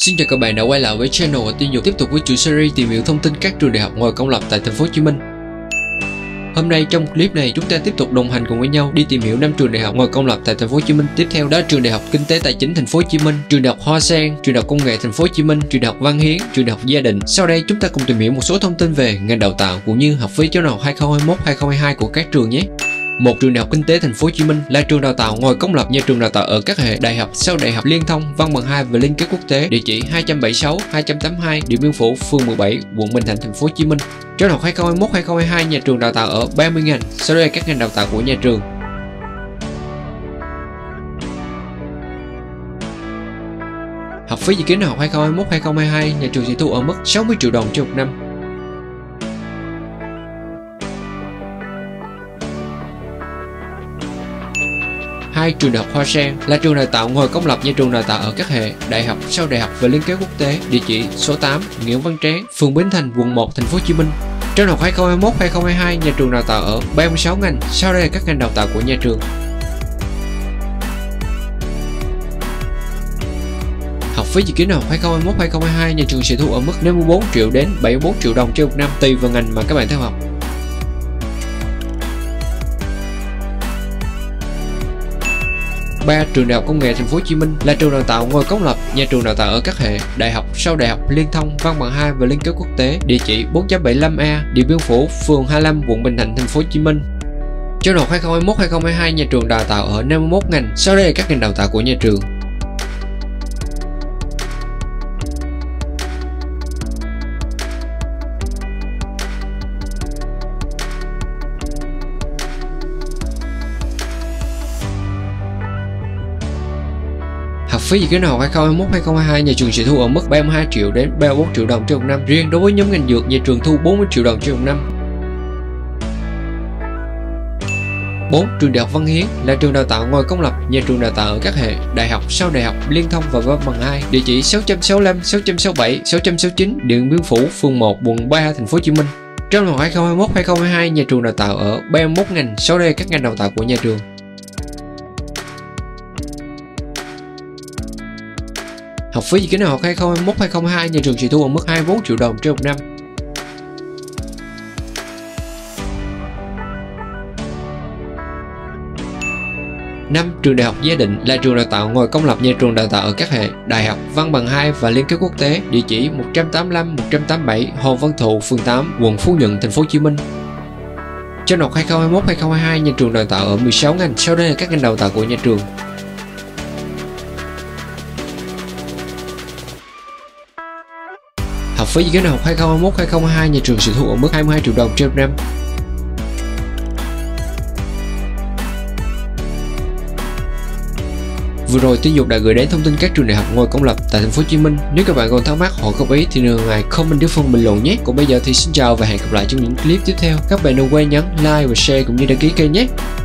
Xin chào các bạn đã quay lại với channel và tin dục tiếp tục với chuỗi series tìm hiểu thông tin các trường đại học ngoài công lập tại thành phố Hồ Chí Minh. Hôm nay trong clip này chúng ta tiếp tục đồng hành cùng với nhau đi tìm hiểu 5 trường đại học ngoài công lập tại thành phố Hồ Chí Minh. Tiếp theo đó là trường Đại học Kinh tế Tài chính thành phố Hồ Chí Minh, trường Đại học Hoa Sen, trường Đại học Công nghệ thành phố Hồ Chí Minh, trường Đại học Văn Hiến, trường Đại học Gia Định. Sau đây chúng ta cùng tìm hiểu một số thông tin về ngành đào tạo cũng như học phí cho năm học 2021-2022 của các trường nhé. Một trường Đại học Kinh tế thành phố Hồ Chí Minh là trường đào tạo ngoài công lập, nhà trường đào tạo ở các hệ đại học, sau đại học, liên thông, văn bằng 2 và liên kết quốc tế. Địa chỉ 276, 282 Điện Biên Phủ, phường 17, quận Bình Thạnh, thành phố Hồ Chí Minh. Trong năm học 2021-2022, nhà trường đào tạo ở 30 ngành. Sau đây là các ngành đào tạo của nhà trường. Học phí dự kiến năm học 2021-2022, nhà trường sẽ thu ở mức 60 triệu đồng trên một năm. Hai, trường Đại học Hoa Sen là trường đào tạo ngoài công lập, nhà trường đào tạo ở các hệ đại học, sau đại học và liên kết quốc tế. Địa chỉ số 8 Nguyễn Văn Tráng, phường Bến Thành, quận 1, thành phố Hồ Chí Minh. Trong năm học 2021-2022, nhà trường đào tạo ở 36 ngành. Sau đây là các ngành đào tạo của nhà trường. Học phí dự kiến năm học 2021-2022, nhà trường sẽ thu ở mức 54 triệu đến 74 triệu đồng trên một năm tùy vào ngành mà các bạn theo học. 3. Trường Đại học Công nghệ thành phố Hồ Chí Minh là trường đào tạo ngoài công lập, nhà trường đào tạo ở các hệ đại học, sau đại học, liên thông, văn bằng 2 và liên kết quốc tế. Địa chỉ 475A Điện Biên Phủ, phường 25, quận Bình Thạnh, thành phố Hồ Chí Minh. Trong năm 2021-2022, nhà trường đào tạo ở 51 ngành. Sau đây là các ngành đào tạo của nhà trường. Học phí dự kiến năm học 2021-2022, nhà trường sẽ thu ở mức 32 triệu đến 34 triệu đồng trên một năm. Riêng đối với nhóm ngành dược, nhà trường thu 40 triệu đồng trên một năm. 4. Trường Đại học Văn Hiến là trường đào tạo ngoài công lập, nhà trường đào tạo ở các hệ đại học, sau đại học, liên thông và văn bằng 2. Địa chỉ 665, 667, 669 Điện Biên Phủ, phường 1, quận 3, thành phố Hồ Chí Minh. Trong năm học 2021-2022, nhà trường đào tạo ở 31 ngành. Sau đây là các ngành đào tạo của nhà trường. Học phí dự kiến năm học 2021-2022, nhà trường sẽ thu ở mức 24 triệu đồng trên một năm. Năm, trường Đại học Gia Định là trường đào tạo ngoài công lập, nhà trường đào tạo ở các hệ đại học, văn bằng 2 và liên kết quốc tế. Địa chỉ 185, 187 Hồ Văn Thụ, phường 8, quận Phú Nhuận, thành phố Hồ Chí Minh. Trong năm học 2021-2022, nhà trường đào tạo ở 16 ngành. Sau đây là các ngành đào tạo của nhà trường. Học phí dự kiến năm học 2021-2022, nhà trường sẽ thu ở mức 22 triệu đồng trên một năm. Vừa rồi Tin Dục đã gửi đến thông tin các trường đại học ngoài công lập tại thành phố Hồ Chí Minh. Nếu các bạn còn thắc mắc hoặc góp ý thì đừng ngại comment dưới phần bình luận nhé. Còn bây giờ thì xin chào và hẹn gặp lại trong những clip tiếp theo. Các bạn đừng quên nhấn like và share cũng như đăng ký kênh nhé.